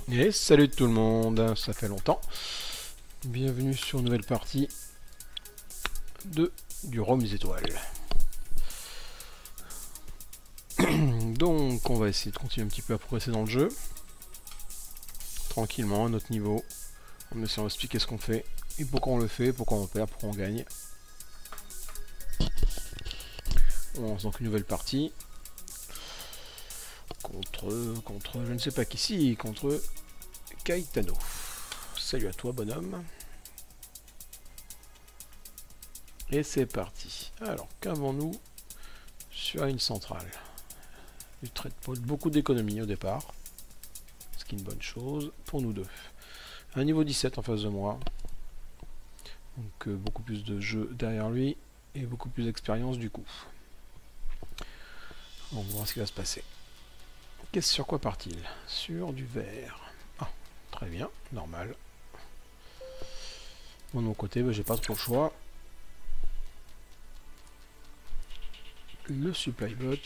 Et salut tout le monde, ça fait longtemps. Bienvenue sur une nouvelle partie de du Roam des étoiles. Donc on va essayer de continuer un petit peu à progresser dans le jeu. Tranquillement, à notre niveau. En essayant d'expliquer ce qu'on fait. Et pourquoi on le fait, pourquoi on perd, pourquoi on gagne. On lance donc une nouvelle partie. Contre je ne sais pas qui, si, contre Kaitano. Salut à toi bonhomme. Et c'est parti. Alors, qu'avons-nous sur une centrale? Du trait de peau, beaucoup d'économie au départ. Ce qui est une bonne chose pour nous deux. Un niveau 17 en face de moi. Donc beaucoup plus de jeu derrière lui. Et beaucoup plus d'expérience du coup. On va voir ce qui va se passer. Sur quoi part-il? Sur du vert. Ah, très bien, normal. Moi de mon côté, j'ai pas trop le choix. Le supply bot.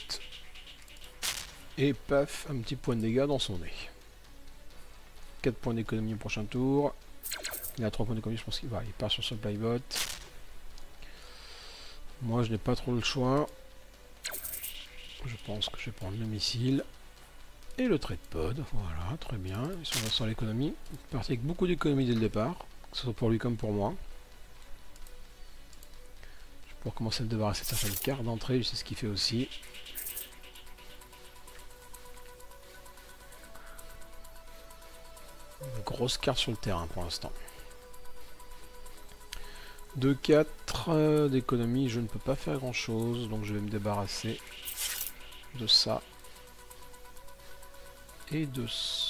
Et paf, un petit point de dégâts dans son nez. 4 points d'économie au prochain tour. Il a 3 points d'économie, je pense qu'il va. Il part sur supply bot. Moi je n'ai pas trop le choix. Je pense que je vais prendre le missile. Et le trade pod, voilà, très bien. Ils sont sur l'économie. Parti avec beaucoup d'économie dès le départ, que ce soit pour lui comme pour moi. Je vais pouvoir commencer à me débarrasser de certaines cartes d'entrée, je sais ce qu'il fait aussi. Une grosse carte sur le terrain pour l'instant. 2-4 d'économie, je ne peux pas faire grand chose, donc je vais me débarrasser de ça. Et de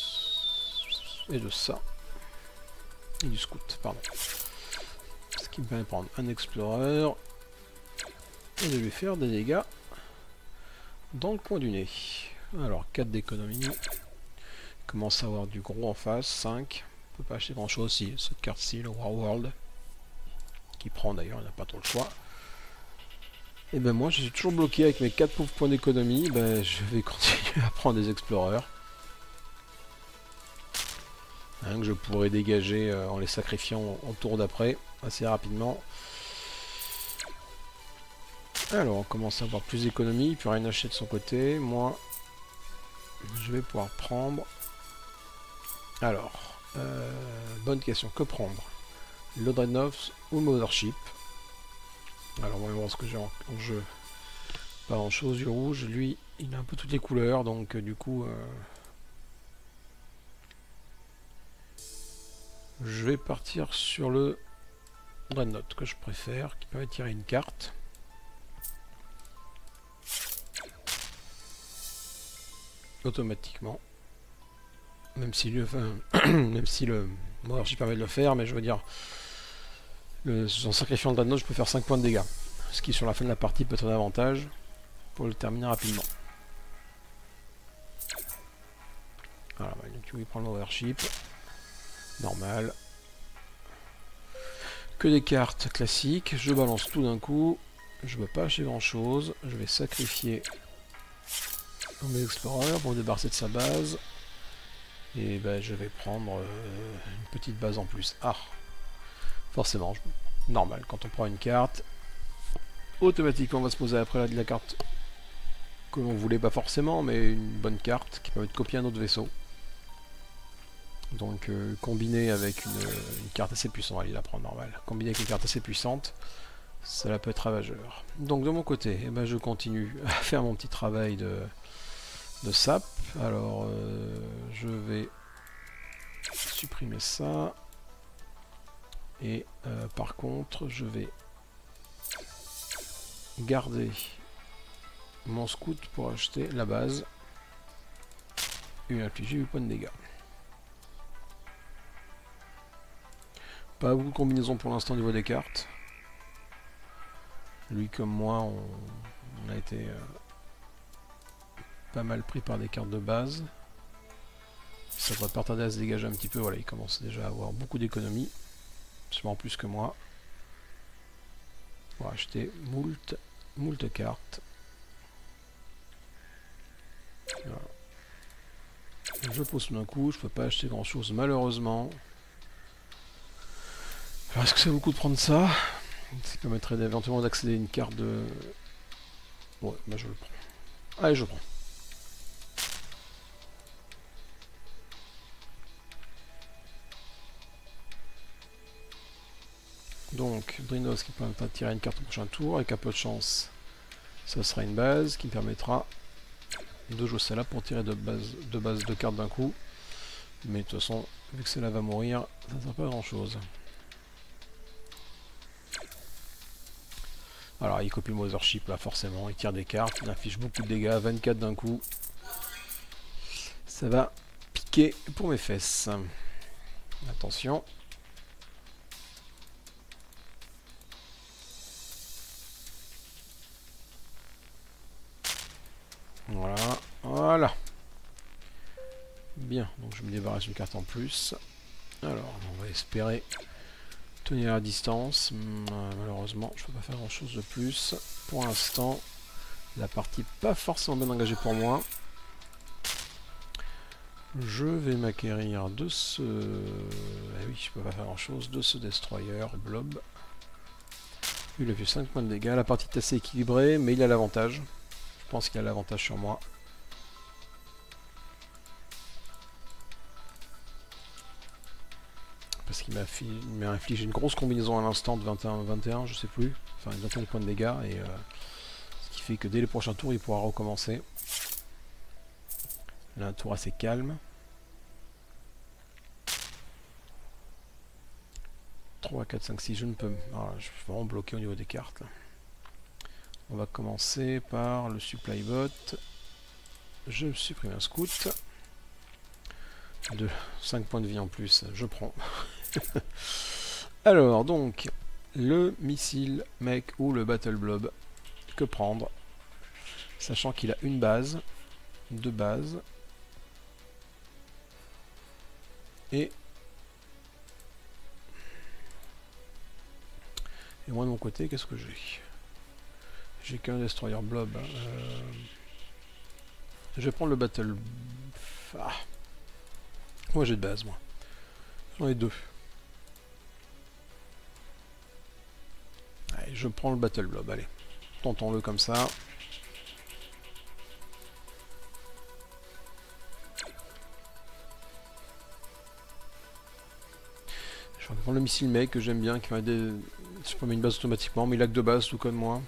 ça. Et du scout, pardon. Ce qui me permet de prendre un explorer et de lui faire des dégâts dans le coin du nez. Alors 4 d'économie. Commence à avoir du gros en face, 5. On peut pas acheter grand chose si cette carte-ci, le War World. Qui prend d'ailleurs, il n'a pas trop le choix. Et ben moi je suis toujours bloqué avec mes 4 pauvres points d'économie. Ben, je vais continuer à prendre des explorers. Que je pourrais dégager en les sacrifiant au tour d'après assez rapidement. Alors on commence à avoir plus d'économie, il peut rien acheter de son côté. Moi je vais pouvoir prendre. Alors bonne question, que prendre? Le Dreadnought ou Mothership? Alors on va voir ce que j'ai en jeu. Pas grand chose, du rouge, lui il a un peu toutes les couleurs, donc du coup je vais partir sur le Dreadnought que je préfère, qui permet de tirer une carte. Automatiquement. Même si le, même si le Mothership permet de le faire, mais je veux dire, en sacrifiant le Dreadnought, je peux faire 5 points de dégâts. Ce qui sur la fin de la partie peut être un avantage pour le terminer rapidement. Voilà, donc il prend le Mothership. Normal. Que des cartes classiques, je balance tout d'un coup, je ne peux pas acheter grand chose, je vais sacrifier mes explorers pour me débarrasser de sa base, et ben je vais prendre une petite base en plus. Ah, forcément, normal, quand on prend une carte, automatiquement on va se poser après la carte que l'on voulait pas forcément, mais une bonne carte qui permet de copier un autre vaisseau. Donc combiné avec une carte assez puissante, allez la prendre normal. Combiné avec une carte assez puissante, cela peut être ravageur. Donc de mon côté, eh ben, je continue à faire mon petit travail de sap. Alors je vais supprimer ça. Et par contre, je vais garder mon scout pour acheter la base. Une infligée 8 points de dégâts. Pas beaucoup de combinaisons pour l'instant au niveau des cartes. Lui comme moi, on a été pas mal pris par des cartes de base. Ça devrait pas tarder à se dégager un petit peu. Voilà, il commence déjà à avoir beaucoup d'économies. Sûrement plus que moi. On va acheter moult cartes. Voilà. Je pose d'un coup, je peux pas acheter grand chose malheureusement. Alors est-ce que ça vaut le coup de prendre ça? Ça permettrait éventuellement d'accéder à une carte de... Ouais, bah je le prends. Allez, je prends. Donc, Drinos qui permettra de tirer une carte au prochain tour, avec un peu de chance, ça sera une base qui me permettra de jouer celle-là pour tirer deux cartes d'un coup. Mais de toute façon, vu que celle-là va mourir, ça ne sert pas grand-chose. Alors, il copie le Mothership là, forcément, il tire des cartes, il affiche beaucoup de dégâts, 24 d'un coup. Ça va piquer pour mes fesses. Attention. Voilà, voilà. Bien, donc je me débarrasse d'une carte en plus. Alors, on va espérer tenir la distance. Malheureusement, je peux pas faire grand chose de plus. Pour l'instant, la partie pas forcément bien engagée pour moi. Je vais m'acquérir de ce... Eh oui, je peux pas faire grand chose. De ce Destroyer, Blob. Il a fait 5 points de dégâts. La partie est assez équilibrée, mais il a l'avantage. Je pense qu'il a l'avantage sur moi. Parce qu'il m'a infligé une grosse combinaison à l'instant de 21-21, je sais plus. Enfin, 21 points de dégâts. Et ce qui fait que dès les prochains tours, il pourra recommencer. Là, un tour assez calme. 3, 4, 5, 6, je ne peux... Alors, je suis vraiment bloqué au niveau des cartes. Là. On va commencer par le supply bot. Je supprime un scout. 5 points de vie en plus, je prends. Alors, donc, le missile mec ou le battle blob, que prendre? Sachant qu'il a une base, deux bases. Et moi de mon côté, qu'est-ce que j'ai? J'ai qu'un destroyer blob. Je vais prendre le battle... Ah. Moi j'ai de base, moi. J'en ai deux. Allez, je prends le battle blob, allez. Tentons-le comme ça. Je vais prendre le missile mec que j'aime bien, qui m'a aidé... Je peux mettre une base automatiquement, mais il a que deux bases, tout comme moi.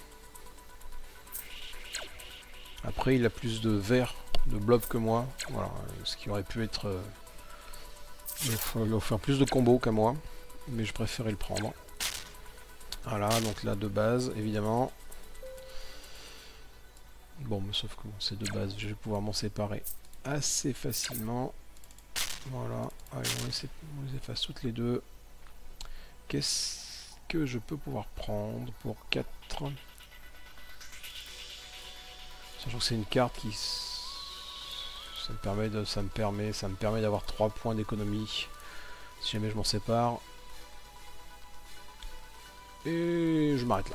Après, il a plus de verre, de blob que moi. Voilà, ce qui aurait pu être... il va faire plus de combos qu'à moi. Mais je préférais le prendre. Voilà, donc là, deux bases, évidemment. Bon, mais sauf que bon, ces deux bases, je vais pouvoir m'en séparer assez facilement. Voilà, allez, on les efface toutes les deux. Qu'est-ce que je peux pouvoir prendre pour 4? Sachant que c'est une carte qui... Ça me permet d'avoir 3 points d'économie si jamais je m'en sépare. Et je m'arrête là.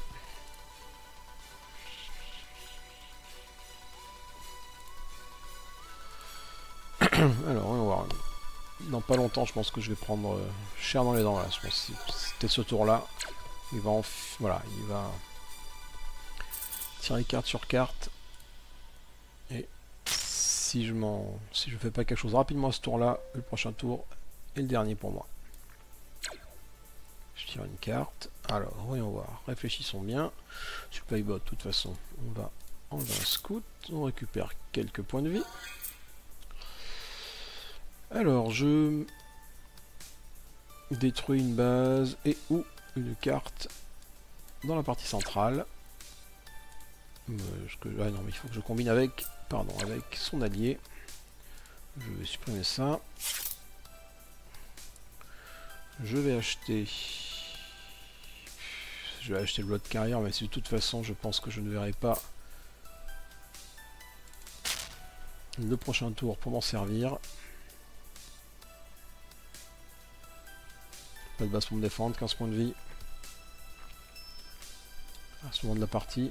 Alors, on va voir. Dans pas longtemps, je pense que je vais prendre cher dans les dents. Voilà, je pense que c'était ce tour-là. Il va voilà, il va tirer carte sur carte. Et si je fais pas quelque chose rapidement à ce tour-là, le prochain tour est le dernier pour moi. Je tire une carte. Alors, voyons voir. Réfléchissons bien. Supply bot, de toute façon, on va enlever un scout. On récupère quelques points de vie. Alors, je détruis une base et ou une carte dans la partie centrale. Ah non, mais il faut que je combine avec, avec son allié. Je vais supprimer ça. Je vais acheter le bloc de carrière, mais de toute façon, je pense que je ne verrai pas le prochain tour pour m'en servir. Pas de base pour me défendre, 15 points de vie. À ce moment de la partie.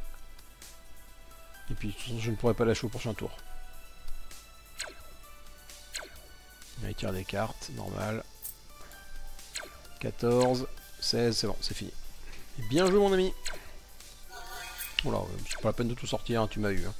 Et puis, de toute façon, je ne pourrai pas lâcher au prochain tour. Il tire des cartes, normal. 14, 16, c'est bon, c'est fini. Et bien joué mon ami. Voilà, c'est pas la peine de tout sortir, hein, tu m'as eu. Hein.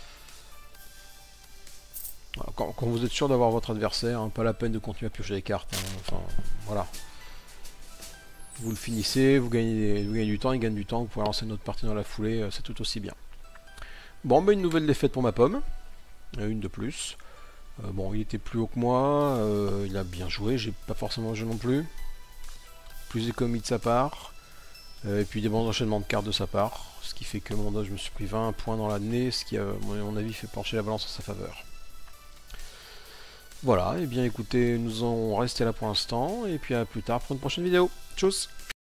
Voilà, quand vous êtes sûr d'avoir votre adversaire, hein, pas la peine de continuer à piocher des cartes. Hein, enfin, voilà. Vous le finissez, vous gagnez du temps, il gagne du temps, vous pouvez lancer une autre partie dans la foulée, c'est tout aussi bien. Bon, ben une nouvelle défaite pour ma pomme. Une de plus. Bon, il était plus haut que moi, il a bien joué, j'ai pas forcément joué non plus. Plus d'économie de sa part. Et puis des bons enchaînements de cartes de sa part. Ce qui fait que je me suis pris 20 points dans l'année, ce qui, à mon avis, fait pencher la balance en sa faveur. Voilà, et bien écoutez, nous en restons là pour l'instant, et puis à plus tard pour une prochaine vidéo. Tchuss!